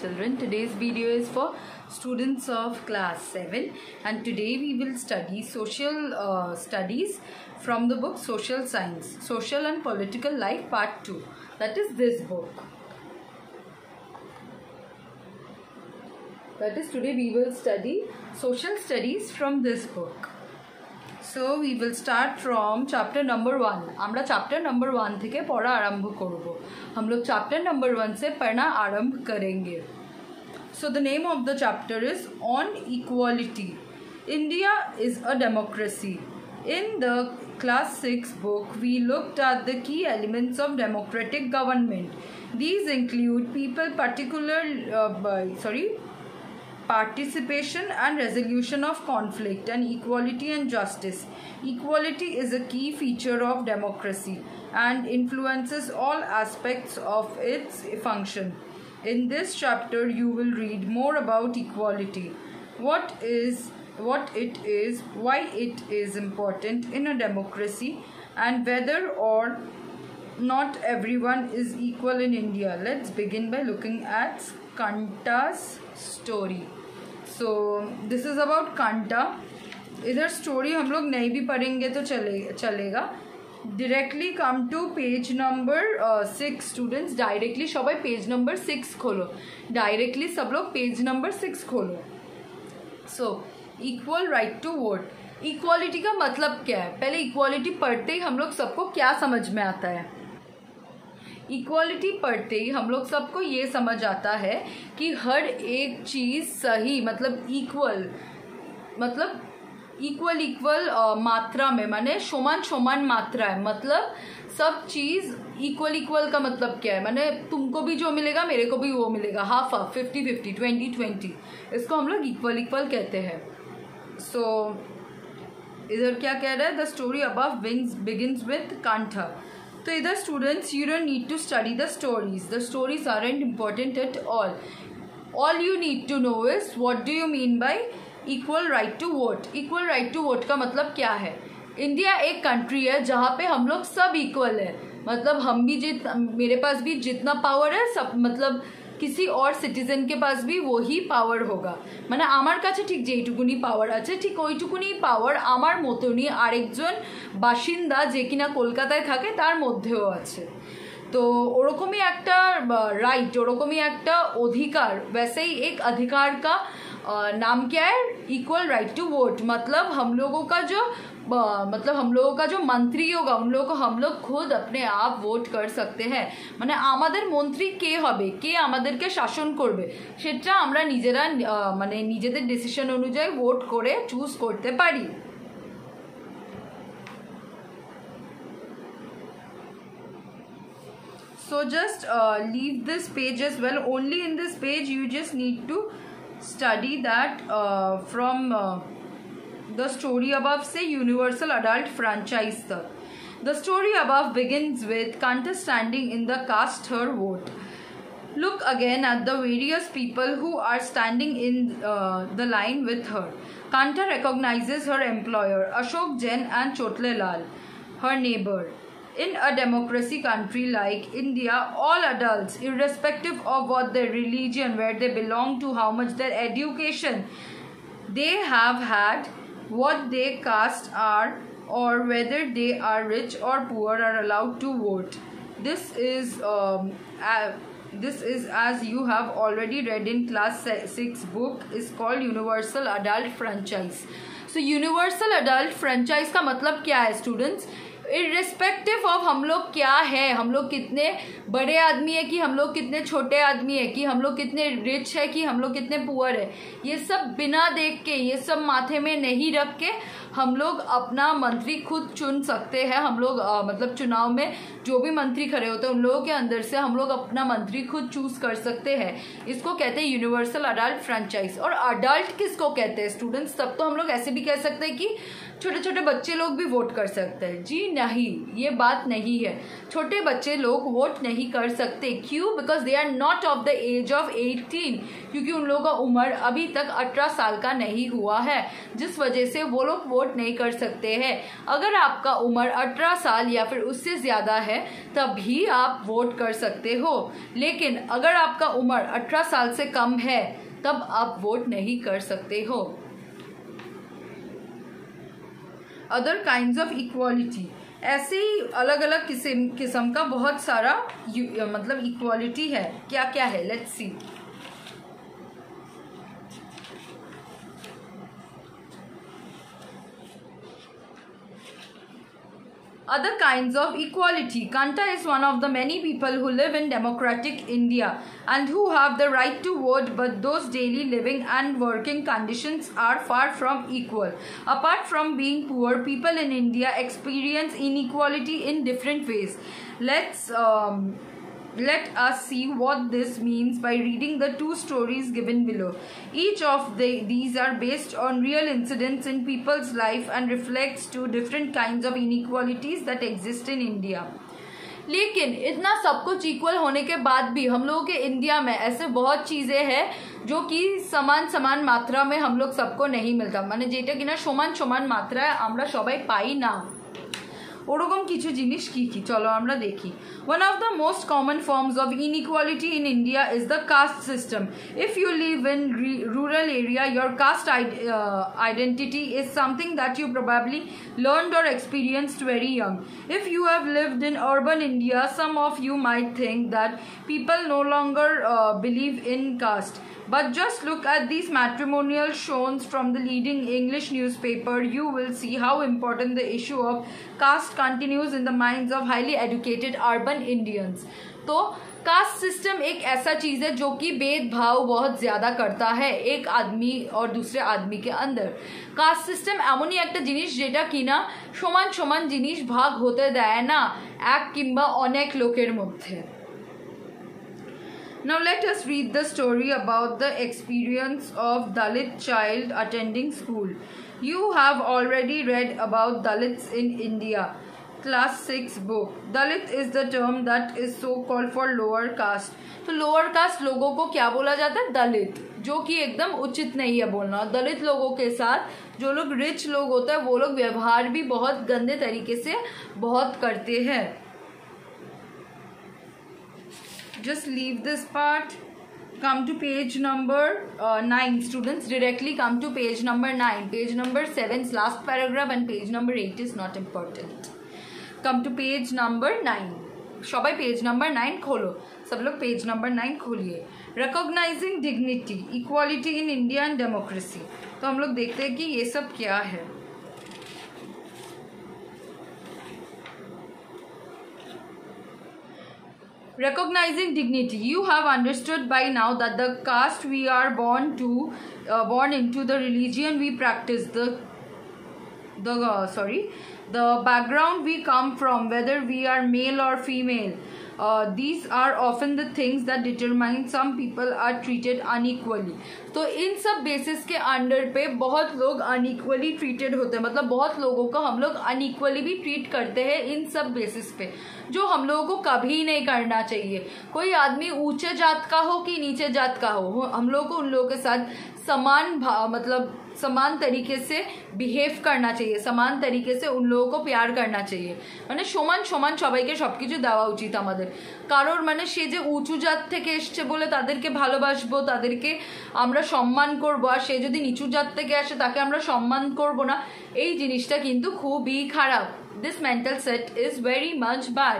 children. Today's video is for students of class 7 and today we will study social studies from the book Social Science, Social and Political Life Part 2. That is this book. That is, today we will study social studies from this book. So we will start from chapter number 1. আমরা chapter number 1 থেকে পড়া আরম্ভ করব। हम लोग chapter number 1 से पढ़ना आरंभ करेंगे। So the name of the chapter is On Equality. India is a democracy. In the class 6 book, we looked at the key elements of democratic government. These include participation and resolution of conflict and equality and justice. Equality is a key feature of democracy and influences all aspects of its function. In this chapter you will read more about equality, what it is, why it is important in a democracy, and whether or not everyone is equal in India. Let's begin by looking at Kanta's story. So this is about Kanta. इधर story हम लोग नहीं भी पढ़ेंगे तो चलेगा. Directly come to page number 6 students. Directly सबाई page number 6 खोलो. Directly सब लोग page number 6 खोलो. So equal right to vote. Equality का मतलब क्या है? पहले equality पढ़ते ही हम लोग सबको क्या समझ में आता है? इक्वालिटी पढ़ते ही हम लोग सबको ये समझ आता है कि हर एक चीज़ सही मतलब इक्वल मात्रा में, माने समान मात्रा है, मतलब सब चीज़ इक्वल का मतलब क्या है? माने तुमको भी जो मिलेगा मेरे को भी वो मिलेगा, हाफ 50-50 20-20, इसको हम लोग इक्वल कहते हैं. सो इधर क्या कह रहा है? The story above begins with Kanta. तो इधर students, you don't need to study the stories aren't important at all you need to know is what do you mean by equal right to vote. Equal right to vote का मतलब क्या है? India एक country है जहाँ पे हम लोग सब इक्वल है, मतलब हम भी मेरे पास भी जितना पावर है सब, मतलब किसी और सिटीजन के पास भी वही पावर होगा. মানে আমার কাছে ঠিক যেইটুকুনি পাওয়ার আছে ঠিক ওইটুকুনি পাওয়ার আমার মতনই আরেকজন বাসিন্দা যে কিনা কলকাতায় থাকে তার মধ্যেও আছে. तो ওরকমই একটা রাইট, ওরকমই একটা অধিকার, वैसे ही एक अधिकार का नाम क्या है? Equal right to vote. मतलब हम लोगों का जो मंत्री होगा उन लोगों को हम लोग खुद अपने आप वोट कर सकते हैं. মানে আমাদের মন্ত্রী কে হবে, কে আমাদেরকে শাসন করবে সেটা আমরা নিজেরা মানে নিজেদের ডিসিশন অনুযায়ী ভোট করে চুজ করতে পারি. So just leave this page as well. Only in this page you just need to study that from the story above say universal adult franchise तक. The story above begins with Kanta standing in the cast her vote. Look again at the various people who are standing in the line with her. Kanta recognizes her employer Ashok Jain and Chotle Lal, her neighbor. In a democracy country like India, all adults, irrespective of what their religion, where they belong to, how much their education they have had, what their caste are, or whether they are rich or poor, are allowed to vote. This is as you have already read in class 6 book is called Universal Adult Franchise. So Universal Adult Franchise का मतलब क्या है students? Irrespective of हम लोग क्या है, हम लोग कितने बड़े आदमी है कि हम लोग कितने छोटे आदमी है कि हम लोग कितने रिच है कि हम लोग कितने पुअर है, ये सब बिना देख के, ये सब माथे में नहीं रख के हम लोग अपना मंत्री खुद चुन सकते हैं. हम लोग मतलब चुनाव में जो भी मंत्री खड़े होते हैं उन लोगों के अंदर से हम लोग अपना मंत्री खुद चूज कर सकते हैं. इसको कहते हैं यूनिवर्सल अडल्ट फ्रेंचाइज. और अडल्ट किसको कहते हैं स्टूडेंट्स? तब तो हम लोग ऐसे भी कह सकते हैं कि छोटे छोटे बच्चे लोग भी वोट कर सकते हैं. जी नहीं, ये बात नहीं है। छोटे बच्चे लोग वोट नहीं कर सकते। क्यों? Because they are not of the age of 18, क्योंकि उन लोगों का उम्र अभी तक 18 साल का नहीं हुआ है, जिस वजह से वो लोग वोट नहीं कर सकते हैं। अगर आपका उम्र 18 साल या फिर उससे ज़्यादा है तभी आप वोट कर सकते हो, लेकिन अगर आपका उम्र 18 साल से कम है तब आप वोट नहीं कर सकते हो। अदर काइंड्स ऑफ इक्वालिटी, ऐसे ही अलग अलग किस्म का बहुत सारा मतलब इक्वालिटी है। क्या क्या है? Let's see. Other kinds of equality. Kanta is one of the many people who live in democratic India and who have the right to vote, but those daily living and working conditions are far from equal. Apart from being poor, people in India experience inequality in different ways. Let us see what this means by reading the two stories given below. Each of these are based on real incidents in people's life and reflects two different kinds of inequalities that exist in India. लेकिन इतना सब कुछ equal होने के बाद भी हम लोगों के इंडिया में ऐसे बहुत चीज़ें हैं जो कि समान मात्रा में हम लोग सबको नहीं मिलता, মানে যেটা কিনা সমান মাত্রায় আমরা সবাই পাই না, ওরকম কিছু জিনিস কি কি চলো আমরা দেখি। One of the most common forms of inequality in India is the caste system. If you live in rural area, your caste identity is something that you probably learned or experienced very young. If you have lived in urban India, some of you might think that people no longer believe in caste. But just look at these matrimonial shows from the leading English newspaper. You will see how important the issue of caste continues in the minds of highly educated urban Indians. तो caste system एक ऐसा चीज़ है जो कि भेदभाव बहुत ज़्यादा करता है एक आदमी और दूसरे आदमी के अंदर। कास्ट सिस्टम एमनই একটা জিনিস যেটা কিনা সমান জিনিস ভাগ হতে দেয় না এক কিংবা অনেক লোকের মধ্যে। Now let us read the story about the experience of Dalit child attending school. You have already read about Dalits in India. Class 6 book. Dalit is the term that is so called for lower caste. तो lower caste लोगों को क्या बोला जाता है? दलित, जो कि एकदम उचित नहीं है बोलना। दलित लोगों के साथ जो लोग रिच लोग होते हैं वो लोग व्यवहार भी बहुत गंदे तरीके से बहुत करते हैं। Just leave this part. Come to page number 9. Students, directly come to page number 9. Page number 7's last paragraph and page number 8 is not important. Come to page number 9. सबाई पेज नंबर 9 खोलो। सब लोग page number 9 खोलिए। Recognizing dignity, equality in India and democracy. तो हम लोग देखते हैं कि ये सब क्या है। Recognizing dignity. You have understood by now that the caste we are born into, the religion we practice, the background we come from, whether we are male or female, these are often the things that determine some people are treated unequally. तो इन सब basis के under पे बहुत लोग unequally treated होते हैं, मतलब बहुत लोगों को हम लोग अनइक्वली भी ट्रीट करते हैं इन सब बेसिस पे, जो हम लोगों को कभी नहीं करना चाहिए। कोई आदमी ऊंचे जात का हो कि नीचे जात का हो, हम लोग को उन लोगों के साथ समान तरीके से बिहेव करना चाहिए, समान तरीके से उन लोगों को प्यार करना चाहिए। মানে সমান সবাইকে সবকিছু দেওয়া উচিত আমাদের। কারোর মানে সে যে উঁচু জাত থেকে এসছে বলে তাদেরকে ভালোবাসবো, তাদেরকে আমরা সম্মান করব, আর সে যদি নিচু জাত থেকে আসে তাকে আমরা সম্মান করব না, এই জিনিসটা কিন্তু খুবই খারাপ। This mental set is very much bad.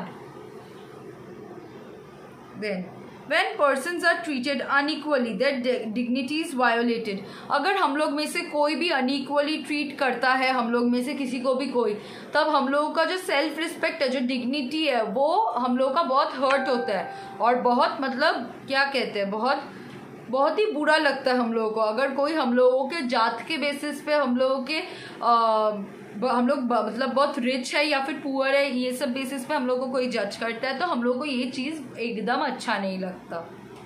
Then when persons are treated unequally, their dignity is violated. अगर हम लोग में से कोई भी अनइक्वली ट्रीट करता है, हम लोग में से किसी को भी कोई, तब हम लोगों का जो सेल्फ रिस्पेक्ट है, जो डिग्निटी है, वो हम लोगों का बहुत हर्ट होता है और बहुत मतलब क्या कहते हैं, बहुत ही बुरा लगता है हम लोगों को। अगर कोई हम लोगों के जात के बेसिस पे हम लोगों के हम लोग मतलब बहुत रिच है या फिर पुअर है, ये सब बेसिस पे हम लोग को कोई जज करता है तो हम लोग को ये चीज़ एकदम अच्छा नहीं लगता।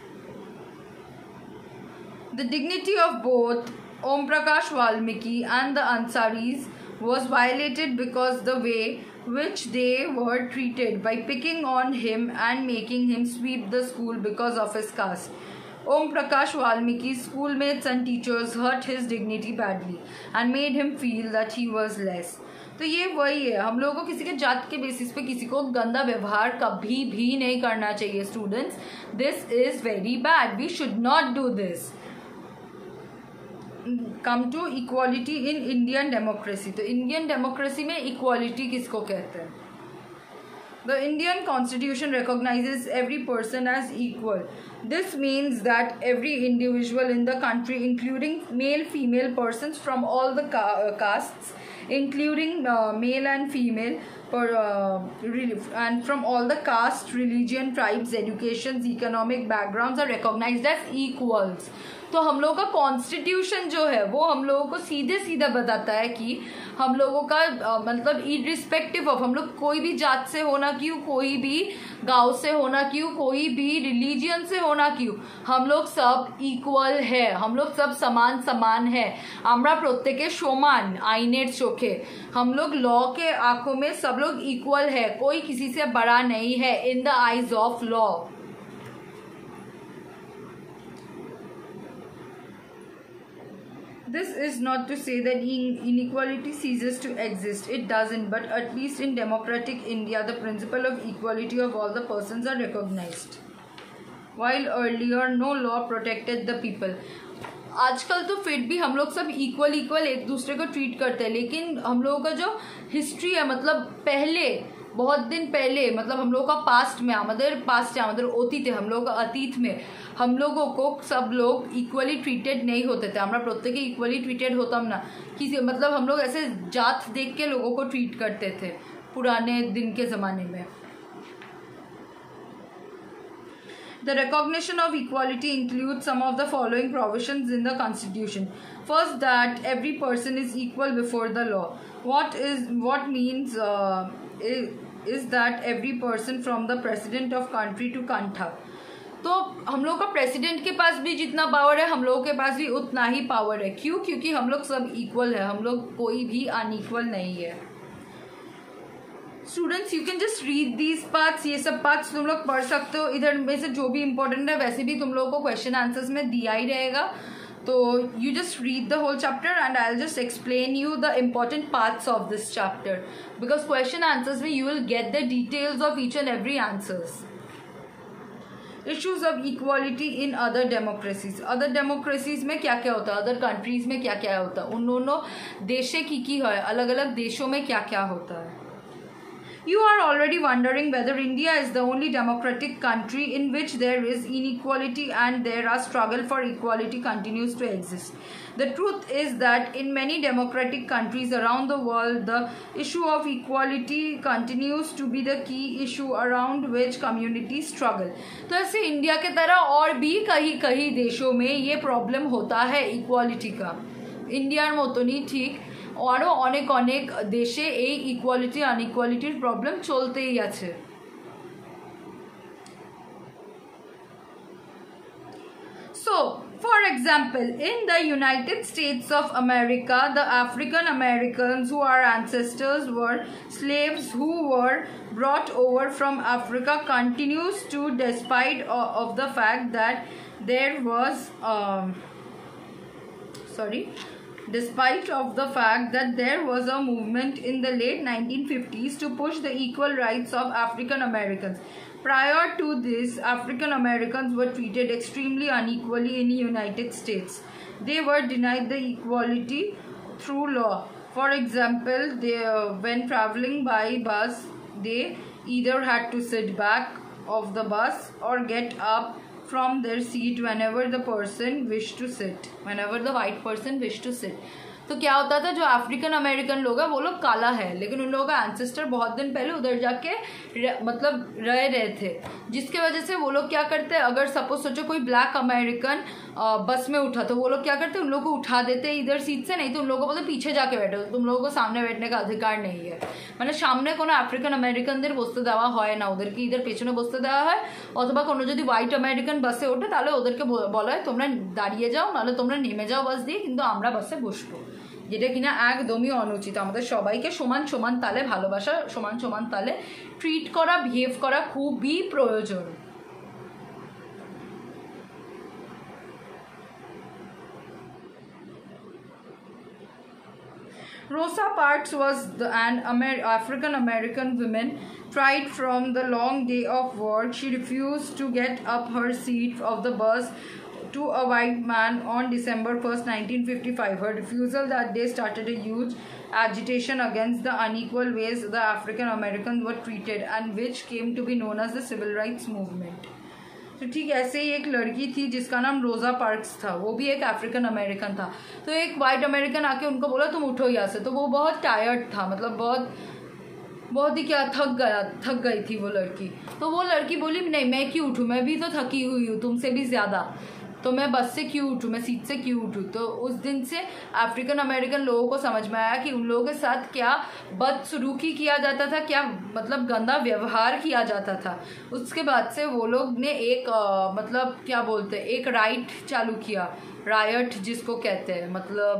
The dignity of both Om Prakash Valmiki and the Ansaris was violated because the way which they were treated by picking on him and making him sweep the school because of his caste. Om Prakash Valmiki's schoolmates and teachers hurt his dignity badly and made him feel that he was less. तो ये वही है, हम लोगों को किसी के जात के बेसिस पे किसी को गंदा व्यवहार कभी भी नहीं करना चाहिए students. This is very bad. We should not do this. Come to equality in Indian democracy. तो इंडियन डेमोक्रेसी में इक्वालिटी किसको कहते हैं? The Indian Constitution recognizes every person as equal. This means that every individual in the country, including male, female persons from all the castes, including male and female, and from all the caste, religion, tribes, educations, economic backgrounds are recognized as equals. तो हम लोगों का constitution जो है वो हम लोगों को सीधे सीधा बताता है कि हम लोगों का मतलब इरिस्पेक्टिव ऑफ, हम लोग कोई भी जात से होना क्यों, कोई भी गांव से होना क्यों, कोई भी रिलीजियन से होना क्यों, हम लोग सब इक्वल है, हम लोग सब समान समान है. আমরা প্রত্যেকে সমান আইনের চোখে, हम लोग लॉ के आंखों में सब लोग इक्वल है, कोई किसी से बड़ा नहीं है in the eyes of law. This is not to say that inequality ceases to exist. It doesn't, but at least in democratic India, the principle of equality of all the persons are recognized. While earlier, no law protected the people. आजकल तो फिर भी हम लोग सब equal एक दूसरे को ट्रीट करते हैं, लेकिन हम लोगों का जो हिस्ट्री है, मतलब पहले बहुत दिन पहले, मतलब हम लोगों का पास्ट में আমাদের অতীতে, हम लोग अतीत में हम लोगों को सब लोग इक्वली ट्रीटेड नहीं होते थे. আমরা প্রত্যেকে इक्वली ट्रीटेड होतम ना, किसी मतलब हम लोग ऐसे जात देख के लोगों को ट्रीट करते थे पुराने दिन के ज़माने में. The recognition of equality includes some of the following provisions in the Constitution. First, that every person is equal before the law. What means is that every person from the president of country to Kantha. तो हम लोग का president के पास भी जितना power है हम लोगों के पास भी उतना ही पावर है. क्यों? क्योंकि हम लोग सब इक्वल है, हम लोग कोई भी अनइक्वल नहीं है. Students, you can just read these parts. ये सब पार्ट्स तुम लोग पढ़ सकते हो. इधर में से जो भी इंपॉर्टेंट है वैसे भी तुम लोगों को क्वेश्चन आंसर्स में दिया ही रहेगा. तो you just read the whole chapter and I will just explain you the important parts of this chapter, because question answers में you will get the details of each and every answers. Issues of equality in other democracies. अदर democracies में क्या क्या होता है, other countries में क्या क्या होता है, उन दोनों देशे की है, अलग अलग देशों में क्या क्या होता है. You are already wondering whether India is the only democratic country in which there is inequality and there are struggle for equality continues to exist. The truth is that in many democratic countries around the world, the issue of equality continues to be the key issue around which communities struggle. तो ऐसे India के तरह और भी कई कई देशों में ये प्रॉब्लम होता है इक्वालिटी का. इंडियार मतनই ठीक আরও অনেক অনেক দেশে এই ইকুয়ালিটি আনইকুয়ালিটির প্রবলেম চলতেই আছে. So, for example, in the United States of America, the African Americans who are ancestors were slaves who were brought over from Africa continues to, despite of the fact that there was despite of the fact that there was a movement in the late 1950s to push the equal rights of African Americans. Prior to this, African Americans were treated extremely unequally in the United States. They were denied the equality through law. For example, when traveling by bus, they either had to sit back of the bus or get up from their seat whenever the white person wished to sit. तो क्या होता था, जो African American लोग हैं वो लोग काला है, लेकिन उन लोगों का एंसेस्टर बहुत दिन पहले उधर जाके मतलब रहे थे, जिसके वजह से वो लोग क्या करते हैं, अगर सपोज सोचो कोई ब्लैक अमेरिकन बस में उठा तो वो लोग क्या करते हैं, उन लोगों को उठा देते इधर सीट से, नहीं तो उन लोगों को बोलते पीछे जाके बैठो, तुम लोगों को सामने बैठने का अधिकार नहीं है. মানে সামনে কোনো আফ্রিকান আমেরিকানদের বসতে দেওয়া হয় না, ওদেরকে ইধার পেছনে বসতে দেওয়া হয়, অথবা কোনো যদি হোয়াইট আমেরিকান বাসে ওঠে তাহলে ওদেরকে বলা হয় তোমরা দাঁড়িয়ে যাও, নাহলে তোমরা নেমে যাও বাস দিয়ে, কিন্তু আমরা বাসে বসবো. যেটা কিনা একদমই অনুচিত। আমাদের সবাইকে সমান সমান তালে ভালোবাসা, সমান সমান তালে ট্রিট করা, বিহেভ করা খুবই প্রয়োজন। Rosa Parks was an African American woman tried from the long day of work. She refused to get up her seat of the bus to a white man on December 1st, 1955. Her refusal that day started a huge agitation against the unequal ways the African Americans were treated, and which came to be known as the Civil Rights Movement. तो ठीक ऐसे ही एक लड़की थी जिसका नाम रोज़ा parks था, वो भी एक अफ्रीकन अमेरिकन था। तो एक वाइट अमेरिकन आके उनको बोला तुम उठो यहाँ से, तो वो बहुत टायर्ड था, मतलब बहुत ही क्या थक गई थी वो लड़की। तो वो लड़की बोली नहीं मैं क्यों उठूँ, मैं भी तो थकी हुई हूँ तुमसे भी ज़्यादा, तो मैं बस से क्यों उठूँ, मैं सीट से क्यों उठूँ। तो उस दिन से अफ्रीकन अमेरिकन लोगों को समझ में आया कि उन लोगों के साथ क्या बदसलूकी किया जाता था, क्या मतलब गंदा व्यवहार किया जाता था। उसके बाद से वो लोग ने एक मतलब क्या बोलते हैं, एक राइट चालू किया, रायट जिसको कहते हैं,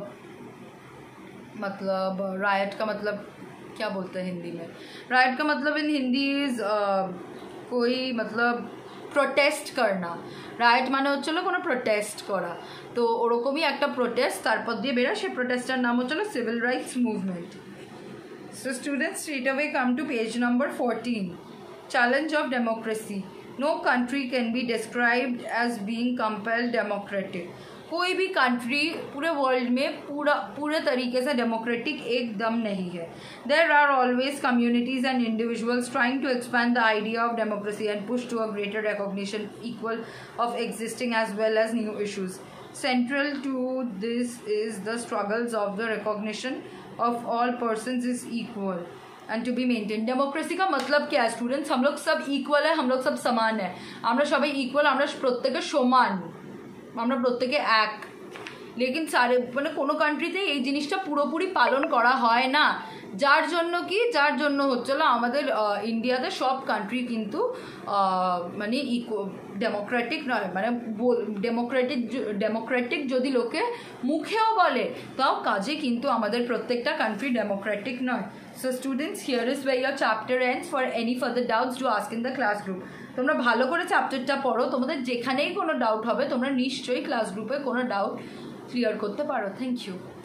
मतलब रायट का मतलब क्या बोलते हैं हिंदी में, रायट का मतलब इन हिंदी इज कोई मतलब প্রোটেস্ট করনা, রাইট মানে হচ্ছিল কোনো প্রোটেস্ট করা। তো ওরকমই একটা প্রোটেস্ট তারপর দিয়ে বেরোয়, সেই প্রোটেস্টটার নাম হচ্ছিল civil rights movement. So students straight away come to page number 14, challenge of democracy. No country can be described as being compelled democratic. कोई भी कंट्री पूरे वर्ल्ड में पूरे तरीके से डेमोक्रेटिक एकदम नहीं है। There are always communities and individuals trying to expand the idea of democracy and push to a greater recognition equal of existing as well as new issues. Central to this is the struggles of the recognition of all persons is equal and to be maintain. Democracy का मतलब क्या है students? हम लोग सब equal है, हम लोग सब समान है, আমরা সবাই ইকুয়াল, আমরা প্রত্যেকে সমান, আমরা প্রত্যেকে এক। লেকিন সারে মানে কোনো কান্ট্রিতে এই জিনিসটা পুরোপুরি পালন করা হয় না, যার জন্য হচ্ছিল আমাদের ইন্ডিয়াতে সব কান্ট্রি কিন্তু মানে ডেমোক্রেটিক নয়, মানে ডেমোক্রেটিক যদি লোকে মুখেও বলে তাও কাজে কিন্তু আমাদের প্রত্যেকটা কান্ট্রি ডেমোক্রেটিক নয়। So students, here is where your chapter ends. For any further doubts, do ask in the class group. তোমরা ভালো করে চ্যাপ্টারটা পড়ো, তোমাদের যেখানেই কোনো ডাউট হবে তোমরা নিশ্চয়ই ক্লাস গ্রুপে কোনো ডাউট ক্লিয়ার করতে পারো। Thank you.